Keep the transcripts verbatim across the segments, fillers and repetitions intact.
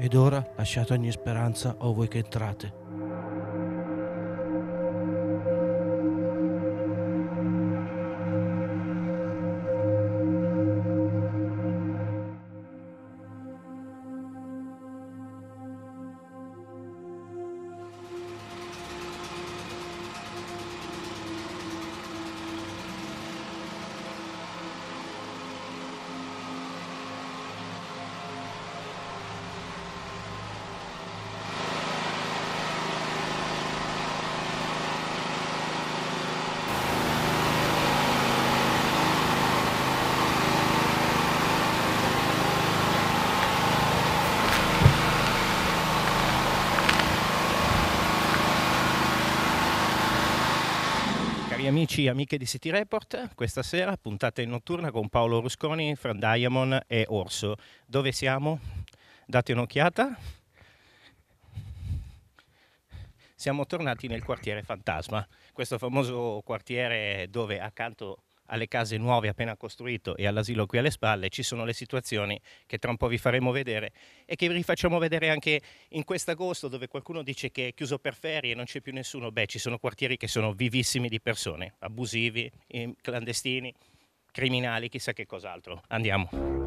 Ed ora lasciate ogni speranza o voi che entrate. Cari amici e amiche di City Report, questa sera puntata in notturna con Paolo Rusconi, Frank Diamond e Orso. Dove siamo? Date un'occhiata. Siamo tornati nel quartiere Fantasma, questo famoso quartiere dove accanto alle case nuove appena costruito e all'asilo qui alle spalle ci sono le situazioni che tra un po' vi faremo vedere e che vi rifacciamo vedere anche in quest'agosto, dove qualcuno dice che è chiuso per ferie e non c'è più nessuno. Beh, ci sono quartieri che sono vivissimi di persone, abusivi, clandestini, criminali, chissà che cos'altro. Andiamo.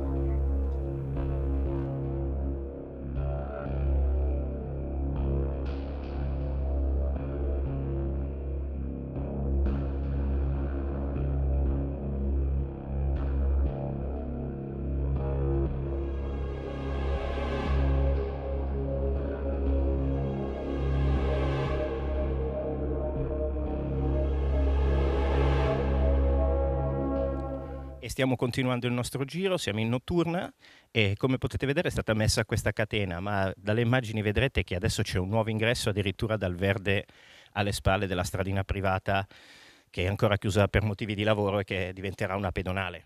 E stiamo continuando il nostro giro, siamo in notturna e come potete vedere è stata messa questa catena, ma dalle immagini vedrete che adesso c'è un nuovo ingresso addirittura dal verde alle spalle della stradina privata che è ancora chiusa per motivi di lavoro e che diventerà una pedonale.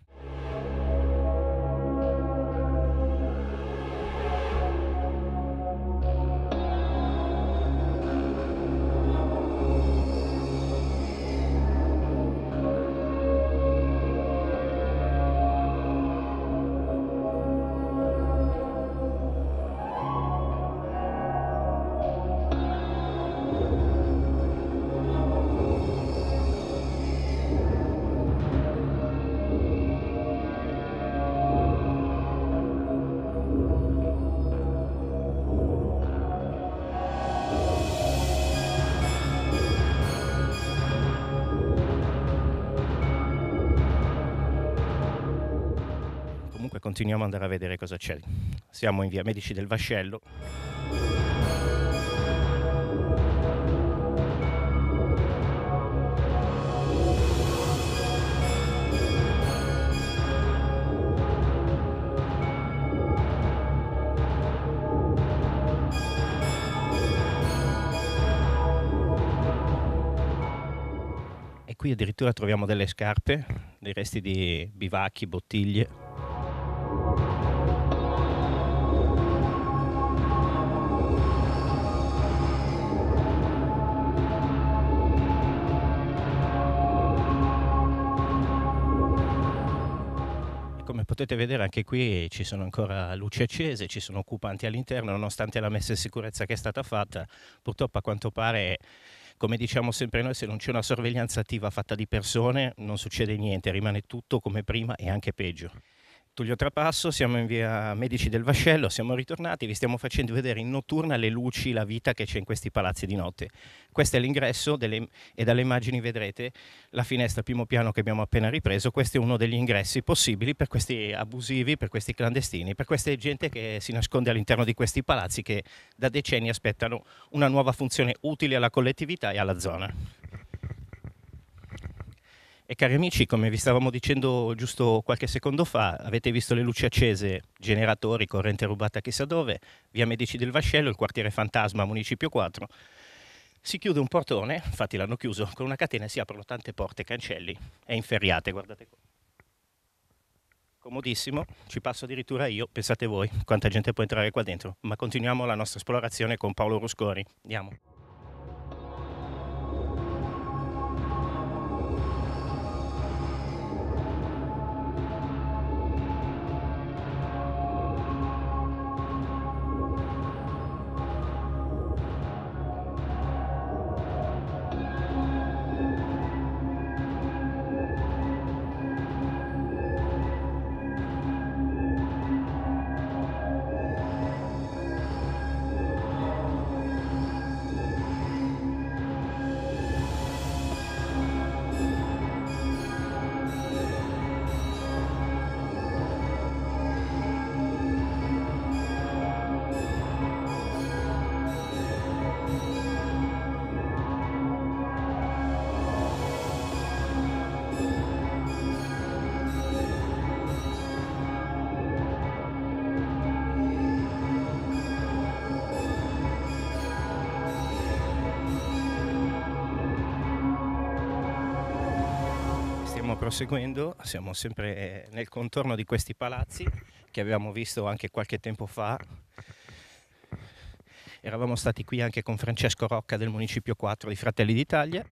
Continuiamo ad andare a vedere cosa c'è. Siamo in via Medici del Vascello. E qui addirittura troviamo delle scarpe, dei resti di bivacchi, bottiglie. Come potete vedere anche qui ci sono ancora luci accese, ci sono occupanti all'interno nonostante la messa in sicurezza che è stata fatta. Purtroppo a quanto pare, come diciamo sempre noi, se non c'è una sorveglianza attiva fatta di persone non succede niente, rimane tutto come prima e anche peggio. Tullio Trapasso, siamo in via Medici del Vascello, siamo ritornati, vi stiamo facendo vedere in notturna le luci, la vita che c'è in questi palazzi di notte. Questo è l'ingresso delle, e dalle immagini vedrete la finestra primo piano che abbiamo appena ripreso. Questo è uno degli ingressi possibili per questi abusivi, per questi clandestini, per questa gente che si nasconde all'interno di questi palazzi che da decenni aspettano una nuova funzione utile alla collettività e alla zona. E cari amici, come vi stavamo dicendo giusto qualche secondo fa, avete visto le luci accese, generatori, corrente rubata chissà dove, via Medici del Vascello, il quartiere Fantasma, Municipio quattro. Si chiude un portone, infatti l'hanno chiuso, con una catena si aprono tante porte e cancelli e inferriate, guardate qua. Comodissimo, ci passo addirittura io, pensate voi quanta gente può entrare qua dentro, ma continuiamo la nostra esplorazione con Paolo Rusconi, andiamo. stiamo proseguendo, siamo sempre nel contorno di questi palazzi che avevamo visto anche qualche tempo fa. Eravamo stati qui anche con Francesco Rocca del Municipio quattro di Fratelli d'Italia.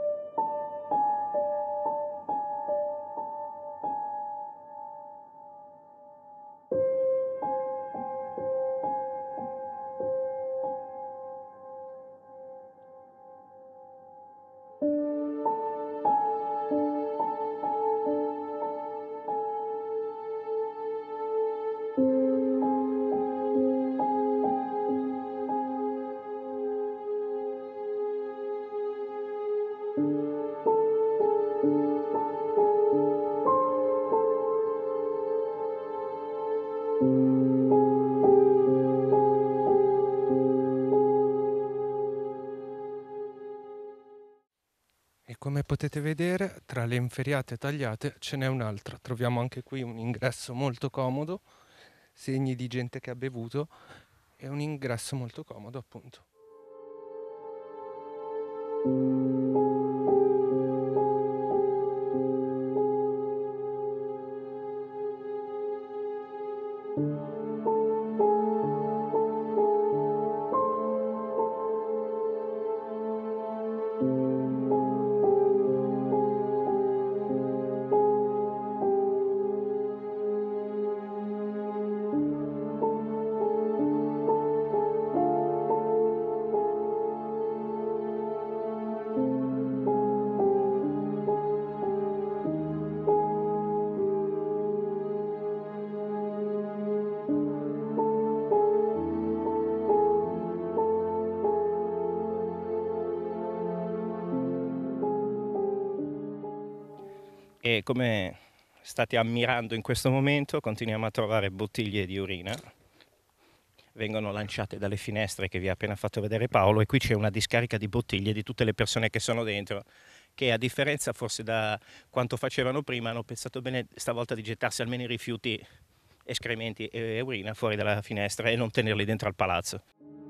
E come potete vedere, tra le inferriate tagliate ce n'è un'altra. Troviamo anche qui un ingresso molto comodo, segni di gente che ha bevuto e un ingresso molto comodo, appunto. E come state ammirando in questo momento, continuiamo a trovare bottiglie di urina. Vengono lanciate dalle finestre che vi ha appena fatto vedere Paolo, e qui c'è una discarica di bottiglie di tutte le persone che sono dentro, che a differenza forse da quanto facevano prima hanno pensato bene stavolta di gettarsi almeno i rifiuti, escrementi e urina fuori dalla finestra e non tenerli dentro al palazzo.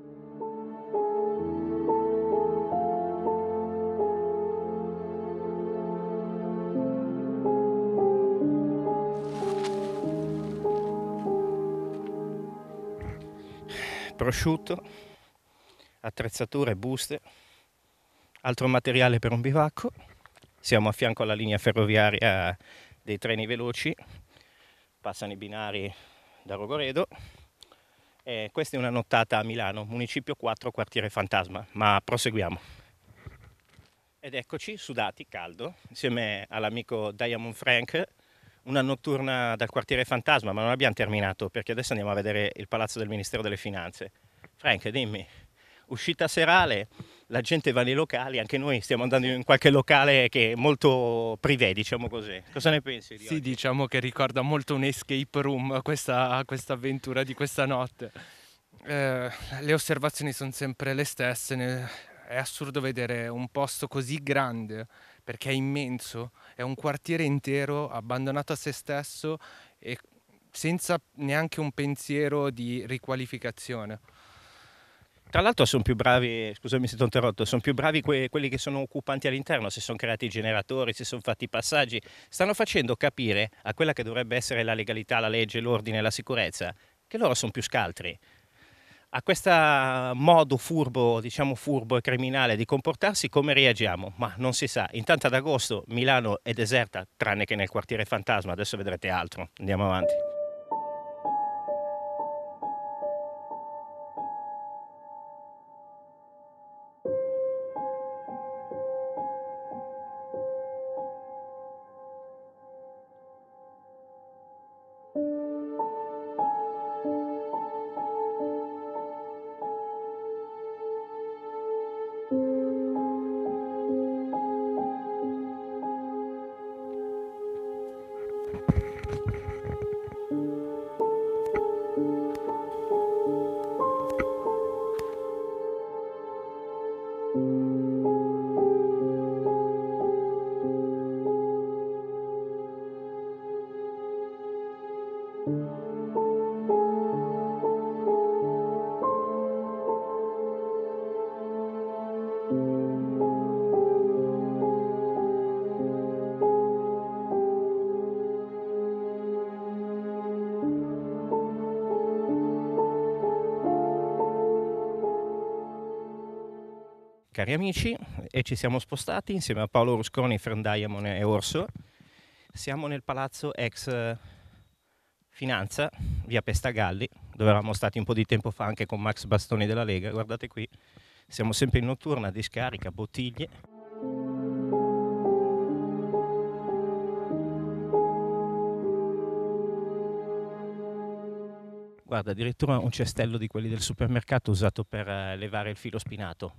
Prosciutto, attrezzature, buste, altro materiale per un bivacco. Siamo a fianco alla linea ferroviaria dei treni veloci, passano i binari da Rogoredo. E questa è una nottata a Milano, Municipio quattro, quartiere Fantasma, ma proseguiamo. Ed eccoci, sudati, caldo, insieme all'amico Diamond Frank, una notturna dal quartiere Fantasma, ma non abbiamo terminato perché adesso andiamo a vedere il palazzo del Ministero delle Finanze. Frank, dimmi, uscita serale, la gente va nei locali, anche noi stiamo andando in qualche locale che è molto privé, diciamo così. Cosa ne pensi di Sì, oggi? diciamo che ricorda molto un escape room questa, questa avventura di questa notte. Eh, le osservazioni sono sempre le stesse. ne- È assurdo vedere un posto così grande, perché è immenso, è un quartiere intero abbandonato a se stesso e senza neanche un pensiero di riqualificazione. Tra l'altro sono più bravi, scusami se ti ho interrotto, sono più bravi que- quelli che sono occupanti all'interno, si sono creati i generatori, si sono fatti i passaggi, stanno facendo capire a quella che dovrebbe essere la legalità, la legge, l'ordine e la sicurezza, che loro sono più scaltri. A questo modo furbo, diciamo furbo e criminale di comportarsi, come reagiamo? Ma non si sa. Intanto ad agosto Milano è deserta, tranne che nel quartiere Fantasma, adesso vedrete altro. Andiamo avanti. Cari amici, e ci siamo spostati insieme a Paolo Rusconi, Friend Diamond e Orso. Siamo nel palazzo ex Finanza, via Pestagalli, dove eravamo stati un po' di tempo fa anche con Max Bastoni della Lega. Guardate qui, siamo sempre in notturna, discarica, bottiglie. Guarda, addirittura un cestello di quelli del supermercato usato per eh, levare il filo spinato.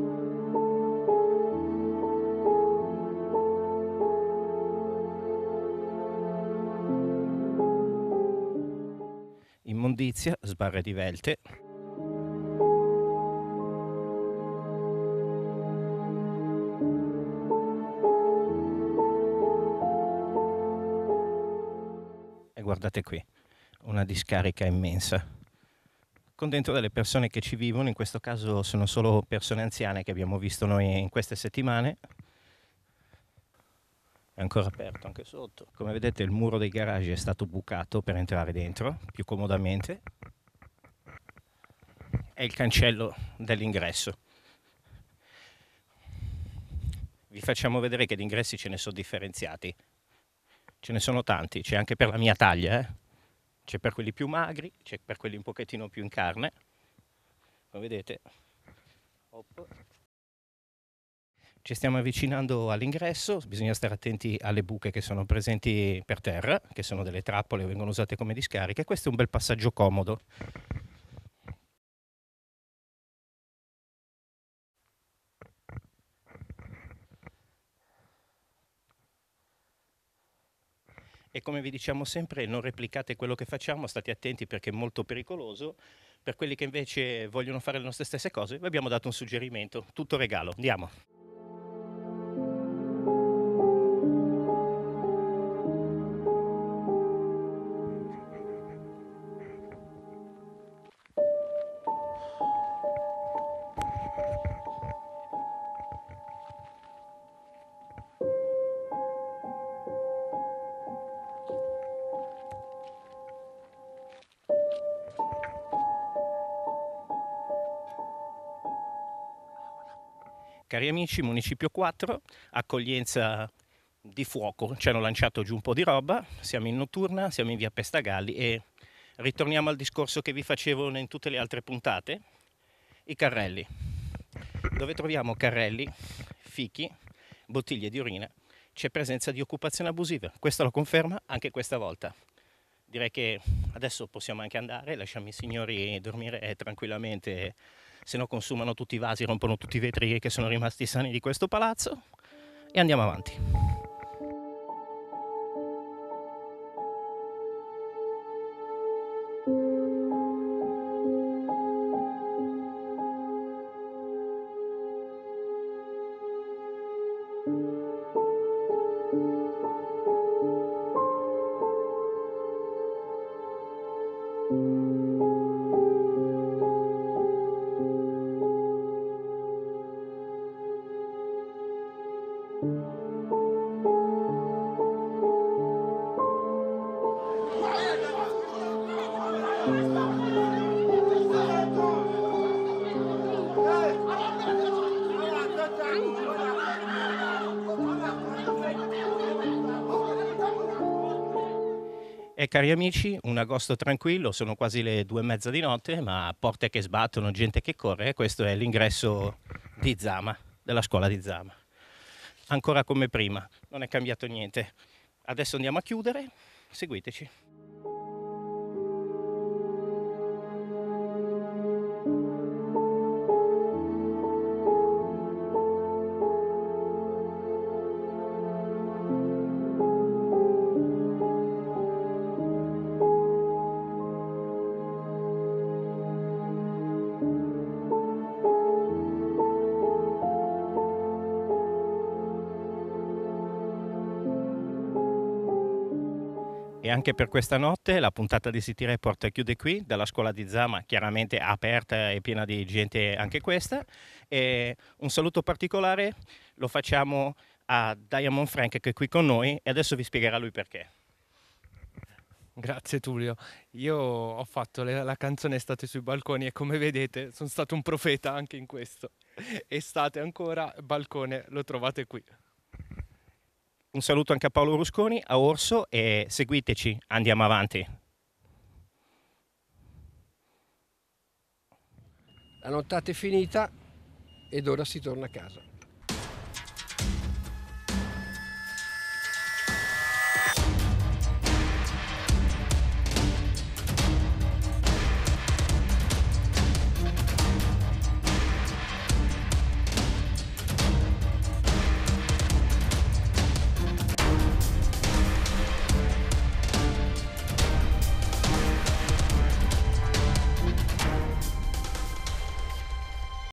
Immondizia, sbarre di velte. E guardate qui, una discarica immensa, con dentro delle persone che ci vivono. In questo caso sono solo persone anziane che abbiamo visto noi in queste settimane. È ancora aperto anche sotto. Come vedete il muro dei garaggi è stato bucato per entrare dentro più comodamente. È il cancello dell'ingresso. Vi facciamo vedere che di ingressi ce ne sono differenziati. Ce ne sono tanti, c'è anche per la mia taglia, eh? C'è per quelli più magri, c'è per quelli un pochettino più in carne. Come vedete, Hop. Ci stiamo avvicinando all'ingresso, bisogna stare attenti alle buche che sono presenti per terra, che sono delle trappole, vengono usate come discariche. Questo è un bel passaggio comodo. E come vi diciamo sempre, non replicate quello che facciamo, state attenti perché è molto pericoloso. Per quelli che invece vogliono fare le nostre stesse cose, vi abbiamo dato un suggerimento, tutto regalo, andiamo. Cari amici, Municipio quattro, accoglienza di fuoco, ci hanno lanciato giù un po' di roba, siamo in notturna, siamo in via Pestagalli e ritorniamo al discorso che vi facevo in tutte le altre puntate, i carrelli. Dove troviamo carrelli, fichi, bottiglie di urina, c'è presenza di occupazione abusiva, questo lo conferma anche questa volta. Direi che adesso possiamo anche andare, lasciamo i signori dormire tranquillamente, se no consumano tutti i vasi, rompono tutti i vetri che sono rimasti sani di questo palazzo, e andiamo avanti. E cari amici, un agosto tranquillo, sono quasi le due e mezza di notte, ma porte che sbattono, gente che corre. Questo è l'ingresso di Zama, della scuola di Zama. Ancora come prima, non è cambiato niente. Adesso andiamo a chiudere, seguiteci. E anche per questa notte la puntata di City Report chiude qui, dalla scuola di Zama, chiaramente aperta e piena di gente anche questa. E un saluto particolare lo facciamo a Diamond Frank che è qui con noi e adesso vi spiegherà lui perché. Grazie Tullio. Io ho fatto le- la canzone Estate sui balconi e come vedete sono stato un profeta anche in questo. Estate ancora, balcone, lo trovate qui. Un saluto anche a Paolo Rusconi, a Orso e seguiteci, andiamo avanti. La nottata è finita ed ora si torna a casa.